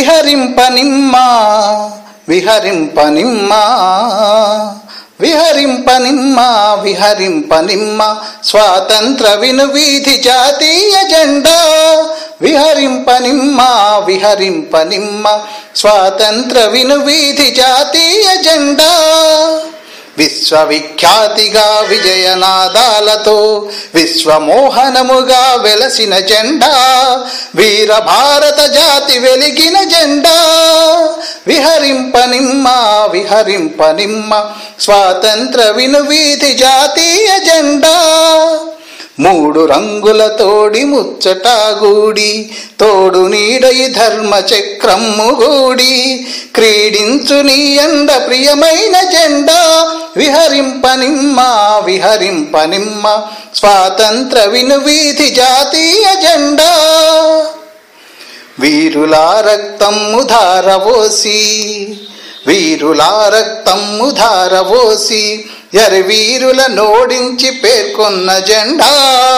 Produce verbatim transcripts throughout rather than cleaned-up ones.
విహరింపనిమ్మ విహరింపనిమ్మ విహరింపనిమ్మ విహరింపనిమ్మ స్వాతంత్ర వినువీధి జాతీయ జెండా విహరింపనిమ్మ విహరింపనిమ్మ స్వాతంత్ర వినువీధి జాతీయ జెండా విశ్వవిఖ్యాతిగా విజయనాదాలతో విశ్వమోహనముగా వెలసిన జెండా వీర భారత జాతి వెలిగిన జెండా విహరింపనిమ్మ విహరింపనిమ్మ స్వాతంత్ర వినువీధి జాతీయ జెండా మూడు రంగుల తోడి ముచ్చటాగూడి తోడు నీడయి ధర్మ చక్రమ్ము గూడి క్రీడించు నీ ఎండ ప్రియమైన జెండా విహరింపనిమ్మ విహరింపనిమ్మ స్వాతంత్ర వినువీధి జాతీయ జెండా వీరుల రక్తమ్ము ధారవోసి వీరుల రక్తమ్ము ధారవోసి ఎరివీరుల నోడించి పేర్కొన్న జెండా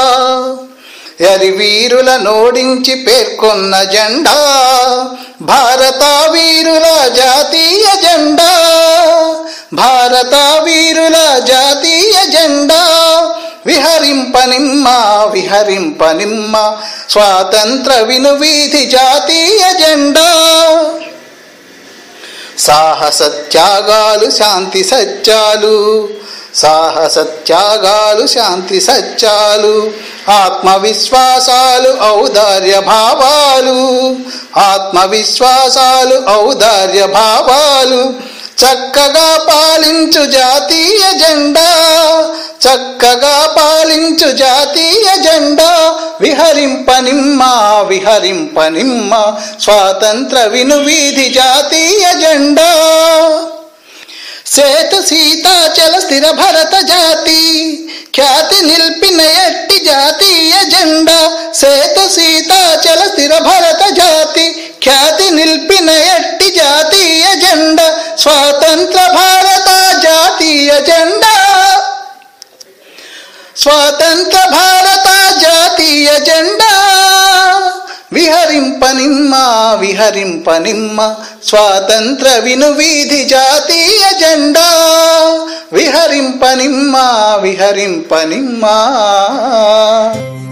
ఎరివీరుల నోడించి పేర్కొన్న జెండా భారత వీరుల జాతీయ జెండా భారత వీరుల జాతీయ జెండా విహరింపనిమ్మ విహరింపనిమ్మ స్వాతంత్ర వినువీధి జాతీయ జెండా సాహసత్యాగాలు శాంతి సత్యాలు సాహసత్యాగాలు శాంతి సత్యాలు ఆత్మవిశ్వాసాలు ఔదార్య భావాలు ఆత్మవిశ్వాసాలు ఔదార్య భావాలు చక్కగా పాలించు జాతీయ జెండా చక్కగా పాలించు జాతీయ జెండా విహరింపనిమ్మ విహరింపనిమ్మ స్వాతంత్ర వినువీధి జాతీయ జెండా సేతు సీతాచల స్థిర భరత జాతి ఖ్యాతి నిల్పిన ఎట్టి జాతీయ జెండా సేతు సీతాచల స్థిర భరత జాతి ఖ్యాతి నిల్పిన ఎట్టి జాతీయ జెండా స్వాతంత్ర భారత జాతీయ జెండా స్వాతంత్ర భారత జాతీయ జెండా విహరింపనిమ్మ విహరింపనిమ్మ స్వాతంత్ర వినువీధి జాతీయ జెండా విహరింపనిమ్మ విహరింపనిమ్మ